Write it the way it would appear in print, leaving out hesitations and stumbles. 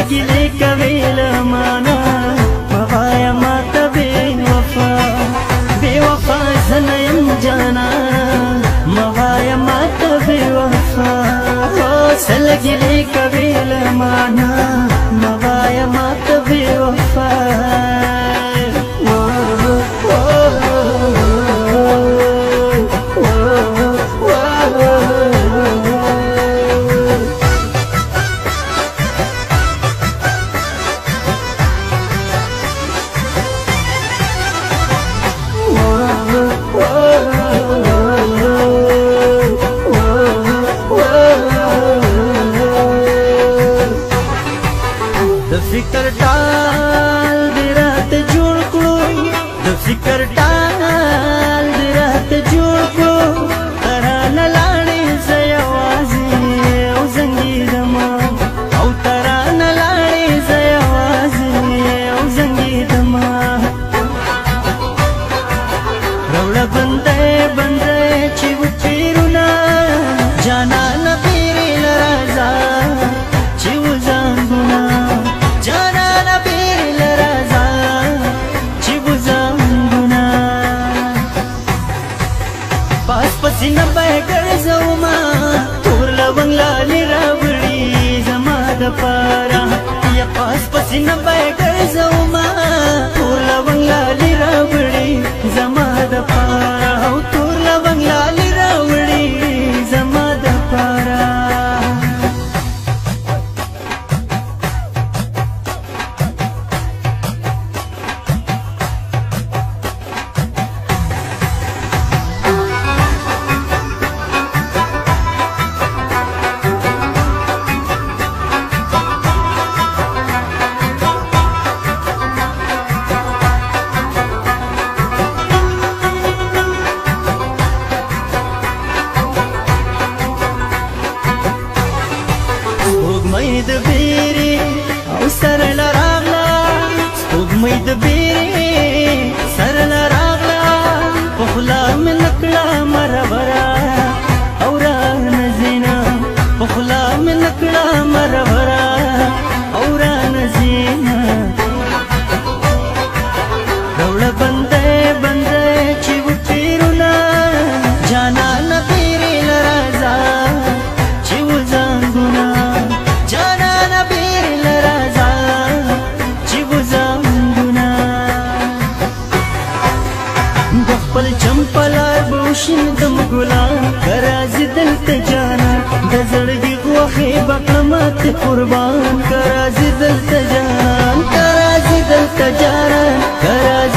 سلګلې کوي لمانا موایا ماته بے وفا زنیم جانا موایا ماته بے وفا سلګلې کوي لمانا موایا ماته بے وفا فکر ټال دې راته جوړ کړو د فکر ټال دې راته جوړ کړو ترانه لاړې زه یوازې او زنګېدمه او ترانه لاړې زه یوازې او زنګېدمه راوړه بندۍ بندۍ چې و پیرونه جانانه پیرې له راځه چې و زنګونه پسینه به ګرځوما تور لونګ لالې راوړي زما دپاره یا پاس پسینه به ګرځوما تور لونګ لالې راوړي زما دپاره او تور لونګ لالې راوړي زما دپاره سپوږمۍ د بیرې او سره له راغله سپوږمۍ د بیرې سره له راغله په خوله مې نه کړه مربره او رانه ځینه په خوله مې نه کړه مربره او رانه ځینه راوړه بندۍ بندۍ چې و پیرونه جانانه پیرې له راځه چې و زنګونه خپل چمپلار بوشین دم ګلان کرازي دلته جانا د زړګي غوښې بقمت قربان کرازي دلته جانان کرازي دلته جانان کرازي